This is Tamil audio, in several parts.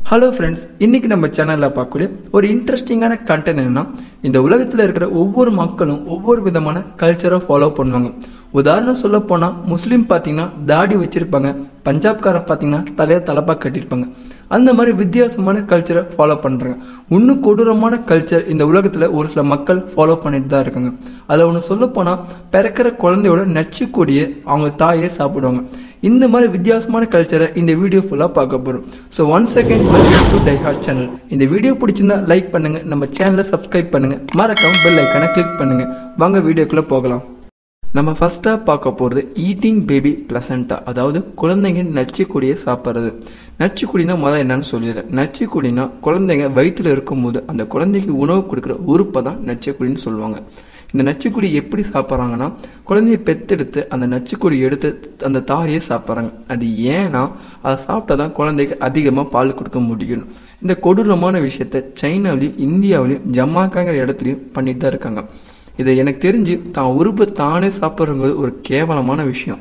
ஹலோ ஃப்ரெண்ட்ஸ், இன்னைக்கு நம்ம சேனலில் பார்க்கக்கூடிய ஒரு இன்ட்ரெஸ்டிங்கான கண்டென்ட் என்னன்னா, இந்த உலகத்தில் இருக்கிற ஒவ்வொரு மக்களும் ஒவ்வொரு விதமான கல்ச்சரை ஃபாலோ பண்ணுவாங்க. உதாரணம் சொல்ல போனால் முஸ்லீம் பார்த்தீங்கன்னா தாடி வச்சிருப்பாங்க, பஞ்சாப்காரன் பார்த்தீங்கன்னா தலையை தலப்பாக கட்டியிருப்பாங்க. அந்த மாதிரி வித்தியாசமான கல்ச்சரை ஃபாலோ பண்ணுறாங்க. இன்னும் கொடூரமான கல்ச்சர் இந்த உலகத்தில் ஒரு சில மக்கள் ஃபாலோ பண்ணிட்டு தான் இருக்காங்க. அதில் ஒன்று சொல்ல போனால் பிறக்கிற குழந்தையோட நச்சுக்கூடிய அவங்க தாயே சாப்பிடுவாங்க. இந்த மாதிரி வித்தியாசமான கல்ச்சரை இந்த வீடியோ ஃபுல்லாக பார்க்க போகிறோம். So 1 second welcome to diehard channel. இந்த வீடியோ பிடிச்சிருந்தா லைக் பண்ணுங்க, நம்ம சேனலை சப்ஸ்கிரைப் பண்ணுங்க, மறக்காம பெல் ஐக்கானை கிளிக் பண்ணுங்க. வாங்க வீடியோக்குள்ளே போகலாம். நம்ம ஃபர்ஸ்ட்டாக பார்க்க போகிறது ஈட்டிங் பேபி பிளசண்டா, அதாவது குழந்தைங்க நச்சுக்கூடியை சாப்பிட்றது. நச்சுக்கூடினா முதல்ல என்னன்னு சொல்லிடுறேன். நச்சுக்கூடினா குழந்தைங்க வயிற்றில் இருக்கும்போது அந்த குழந்தைக்கு உணவு கொடுக்குற உறுப்பை தான் நச்சுக்குடின்னு சொல்லுவாங்க. இந்த நச்சுக்குடி எப்படி சாப்பிட்றாங்கன்னா, குழந்தைய பெத்தெடுத்து அந்த நச்சுக்குடி எடுத்து அந்த தாயே சாப்பிட்றாங்க. அது ஏன்னா அதை சாப்பிட்டா தான் குழந்தைக்கு அதிகமாக பால் கொடுக்க முடியும். இந்த கொடூரமான விஷயத்த சைனாவிலையும் இந்தியாவிலையும் ஜமாக்காங்கிற இடத்துலையும் பண்ணிட்டு தான் இருக்காங்க. இதை எனக்கு தெரிஞ்சு தான் உறுப்பை தானே சாப்பிட்றங்கிறது ஒரு கேவலமான விஷயம்.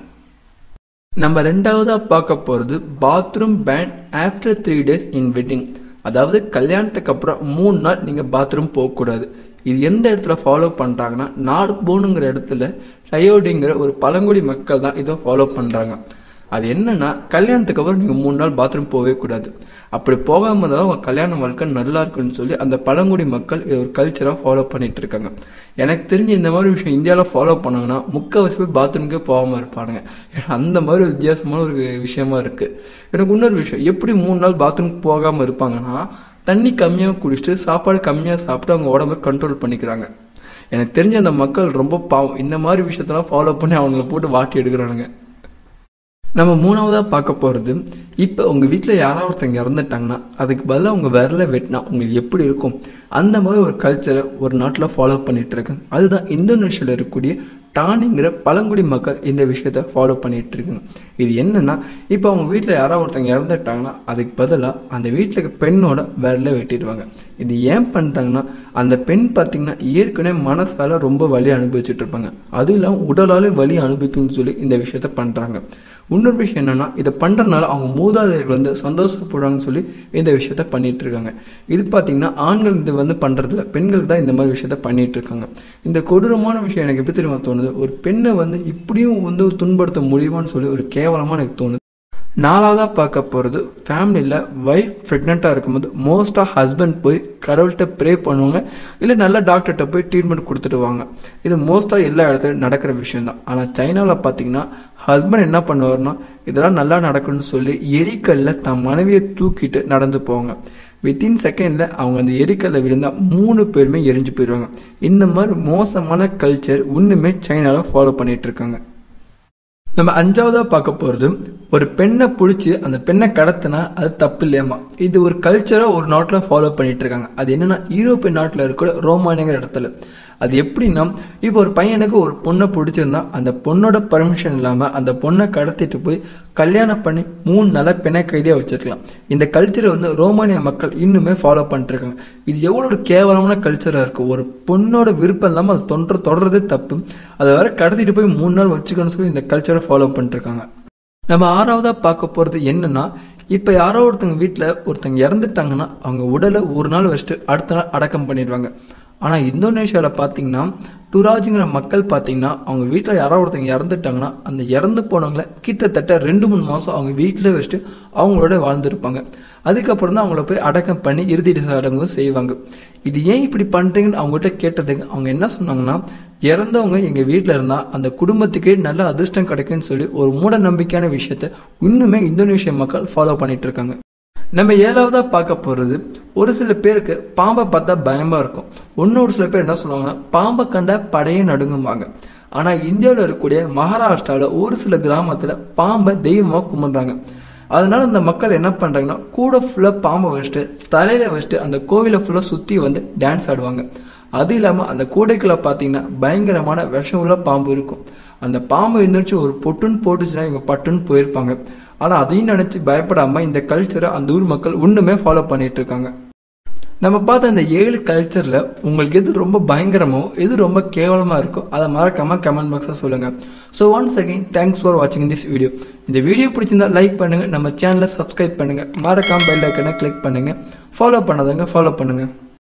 நம்ம ரெண்டாவதா பார்க்க போகிறது bathroom fan after 3 days in wedding. அதாவது கல்யாணத்துக்கு அப்புறம் 3 நாள் நீங்கள் பாத்ரூம் போகக்கூடாது. இது எந்த இடத்துல ஃபாலோ பண்ணுறாங்கன்னா, நார்த் போனுங்கிற இடத்துல டயோடிங்கிற ஒரு பழங்குடி மக்கள் தான் இதை ஃபாலோ பண்ணுறாங்க. அது என்னன்னா, கல்யாணத்துக்கு அப்புறம் நீங்கள் 3 நாள் பாத்ரூம் போகவே கூடாது. அப்படி போகாமல் தான் உங்கள் கல்யாண வாழ்க்கை நல்லா இருக்குன்னு சொல்லி அந்த பழங்குடி மக்கள் இது ஒரு கல்ச்சராக ஃபாலோ பண்ணிட்டு இருக்காங்க. எனக்கு தெரிஞ்சு இந்த மாதிரி விஷயம் இந்தியாவில் ஃபாலோ பண்ணாங்கன்னா முக்கால்வாசி போய் பாத்ரூம்க்கே போகாமல் இருப்பானுங்க. ஏன்னா அந்த மாதிரி வித்தியாசமான ஒரு விஷயமா இருக்குது. எனக்கு இன்னொரு விஷயம், எப்படி 3 நாள் பாத்ரூம் போகாமல் இருப்பாங்கன்னா, தண்ணி கம்மியாக குடிச்சிட்டு சாப்பாடு கம்மியாக சாப்பிட்டு அவங்க உடம்பை கண்ட்ரோல் பண்ணிக்கிறாங்க. எனக்கு தெரிஞ்ச அந்த மக்கள் ரொம்ப பாவம். இந்த மாதிரி விஷயத்தெல்லாம் ஃபாலோ பண்ணி அவங்கள போட்டு வாட்டி எடுக்கிறானுங்க. நம்ம மூணாவதாக பார்க்க போகிறது, இப்போ உங்கள் வீட்டில் யாராவது ஒருத்தங்க இறந்துட்டாங்கன்னா அதுக்கு பதிலாக உங்கள் விரலை வெட்டினா உங்களுக்கு எப்படி இருக்கும், அந்த மாதிரி ஒரு கல்ச்சரை ஒரு நாட்டில் ஃபாலோ பண்ணிட்டு இருக்காங்க. அதுதான் இந்தோனேஷியாவில் இருக்கக்கூடிய டானிங்கிற பழங்குடி மக்கள் இந்த விஷயத்த ஃபாலோ பண்ணிட்டு இருக்காங்க. இது என்னன்னா, இப்போ அவங்க வீட்டில் யாராவது ஒருத்தங்க இறந்துட்டாங்கன்னா அதுக்கு பதிலாக அந்த வீட்டில் பெண்ணோட விரலை வெட்டிடுவாங்க. இது ஏன் பண்ணுறாங்கன்னா, அந்த பெண் பார்த்தீங்கன்னா ஏற்கனவே மனசால ரொம்ப வலி அனுபவிச்சுட்டு இருப்பாங்க, அதுவும் இல்லாமல் உடலாலே வலி அனுபவிக்கும்னு சொல்லி இந்த விஷயத்த பண்ணுறாங்க. இன்னொரு விஷயம் என்னன்னா, இதை பண்ணுறதுனால அவங்க மூதாதையர்கள் வந்து சந்தோஷப்படுறாங்கன்னு சொல்லி இந்த விஷயத்த பண்ணிட்டு இருக்காங்க. இது பார்த்தீங்கன்னா ஆண்கள் இது வந்து பண்ணுறதில்ல, பெண்கள் தான் இந்த மாதிரி விஷயத்த பண்ணிட்டு இருக்காங்க. இந்த கொடூரமான விஷயம் எனக்கு எப்படி தெரியுமா தோணுது, ஒரு பெண்ணை வந்து இப்படியும் வந்து துன்படுத்த முடியுமான்னு சொல்லி ஒரு கேவலமாக எனக்கு தோணுது. நாலாவதாக பார்க்க போகிறது, ஃபேமிலியில் ஒய்ஃப் ப்ரெக்னெண்ட்டாக இருக்கும்போது மோஸ்ட்டாக ஹஸ்பண்ட் போய் கடவுள்கிட்ட ப்ரே பண்ணுவாங்க, இல்லை நல்ல டாக்டர்கிட்ட போய் ட்ரீட்மெண்ட் கொடுத்துடுவாங்க. இது மோஸ்ட்டாக எல்லா இடத்துலையும் நடக்கிற விஷயம்தான். ஆனால் சைனாவில் பார்த்தீங்கன்னா ஹஸ்பண்ட் என்ன பண்ணுவார்னா, இதெல்லாம் நல்லா நடக்குன்னு சொல்லி எரிக்கல்ல தன் மனைவியை தூக்கிட்டு நடந்து போவாங்க. வித்தின் செகண்டில் அவங்க அந்த எரிக்கல்ல விழுந்தால் 3 பேருமே எரிஞ்சு போயிடுவாங்க. இந்த மாதிரி மோசமான கல்ச்சர் இன்னுமே சைனாவில் ஃபாலோ பண்ணிட்டு இருக்காங்க. நம்ம அஞ்சாவதாக பார்க்க போகிறது, ஒரு பெண்ணை பிடிச்சி அந்த பெண்ணை கடத்தினா அது தப்பு இல்லையாமா. இது ஒரு கல்ச்சராக ஒரு நாட்டில் ஃபாலோ பண்ணிட்டு இருக்காங்க. அது என்னன்னா, யூரோப்பிய நாட்டில் இருக்கிற ரோமானியங்கிற இடத்துல. அது எப்படின்னா, இப்போ ஒரு பையனுக்கு ஒரு பொண்ணை பிடிச்சிருந்தா அந்த பொண்ணோட பர்மிஷன் இல்லாமல் அந்த பொண்ணை கடத்திட்டு போய் கல்யாணம் பண்ணி 3 நாள பெண்ணை கைதியாக வச்சிருக்கலாம். இந்த கல்ச்சரை வந்து ரோமானிய மக்கள் இன்னுமே ஃபாலோ பண்ணிட்டு இருக்காங்க. இது எவ்வளோ ஒரு கேவலமான கல்ச்சராக இருக்குது. ஒரு பொண்ணோட விருப்பம் இல்லாமல் அது தொடர்றதே தப்பு, அதை வேற கடத்திட்டு போய் 3 நாள் வச்சுக்கணும்னு சொல்லி இந்த கல்ச்சரை ஃபாலோ பண்ணிட்டு இருக்காங்க. நம்ம ஆறாவதாக பார்க்க போகிறது என்னன்னா, இப்போ யாரோ ஒருத்தங்க வீட்டில் ஒருத்தங்க இறந்துட்டாங்கன்னா அவங்க உடலை 1 நாள் வச்சுட்டு அடுத்த நாள் அடக்கம் பண்ணிடுவாங்க. ஆனால் இந்தோனேஷியாவில் பார்த்தீங்கன்னா டுராஜுங்கிற மக்கள் பார்த்தீங்கன்னா அவங்க வீட்டில் யாரோ ஒருத்தங்க இறந்துட்டாங்கன்னா அந்த இறந்து போனவங்களை கிட்டத்தட்ட 2-3 மாதம் அவங்க வீட்டில் வச்சுட்டு அவங்களோட வாழ்ந்துருப்பாங்க. அதுக்கப்புறம் தான் அவங்கள போய் அடக்கம் பண்ணி இறுதி சடங்கு செய்வாங்க. இது ஏன் இப்படி பண்ணுறீங்கன்னு அவங்ககிட்ட கேட்டதுக்கு அவங்க என்ன சொன்னாங்கன்னா, இறந்தவங்க எங்கள் வீட்டில் இருந்தால் அந்த குடும்பத்துக்கே நல்ல அதிர்ஷ்டம் கிடைக்குன்னு சொல்லி ஒரு மூட நம்பிக்கையான விஷயத்த இன்னுமே இந்தோனேஷிய மக்கள் ஃபாலோ பண்ணிட்டு இருக்காங்க. நம்ம ஏழாவதாக பார்க்க போகிறது, ஒரு சில பேருக்கு பாம்பை பார்த்தா பயமாக இருக்கும். இன்னொரு சில பேர் என்ன சொல்லுவாங்கன்னா, பாம்பை கண்ட படையே நடுங்குவாங்க. ஆனால் இந்தியாவில் இருக்கக்கூடிய மகாராஷ்டிராவில் ஒரு சில கிராமத்தில் பாம்பை தெய்வமாக கும்பிட்றாங்க. அதனால அந்த மக்கள் என்ன பண்ணுறாங்கன்னா, கூட ஃபுல்லாக பாம்பை வச்சுட்டு தலையில் வச்சுட்டு அந்த கோவிலை ஃபுல்லாக சுற்றி வந்து டான்ஸ் ஆடுவாங்க. அது இல்லாமல் அந்த கூடைக்குள்ள பார்த்தீங்கன்னா பயங்கரமான விஷம் உள்ள பாம்பு இருக்கும். அந்த பாம்பு எழுந்திரிச்சு ஒரு பொட்டுன்னு போட்டுச்சுன்னா இவங்க பட்டுன்னு போயிருப்பாங்க. ஆனால் அதையும் நினச்சி பயப்படாமல் இந்த கல்ச்சரை அந்த ஊர் மக்கள் இன்னுமே ஃபாலோ பண்ணிட்டு இருக்காங்க. நம்ம பார்த்த இந்த 7 கல்ச்சர்ல உங்களுக்கு எது ரொம்ப பயங்கரமோ எது ரொம்ப கேவலமா இருக்கோ அதை மறக்காம கமெண்ட் பாக்ஸ்ல சொல்லுங்க. So once again thanks for வாட்சிங் திஸ் வீடியோ. இந்த வீடியோ பிடிச்சிருந்தா லைக் பண்ணுங்க, நம்ம சேனலை சப்ஸ்கிரைப் பண்ணுங்க, மறக்காம பெல் ஐக்கனை கிளிக் பண்ணுங்க, ஃபாலோ பண்ணாதவங்க ஃபாலோ பண்ணுங்க.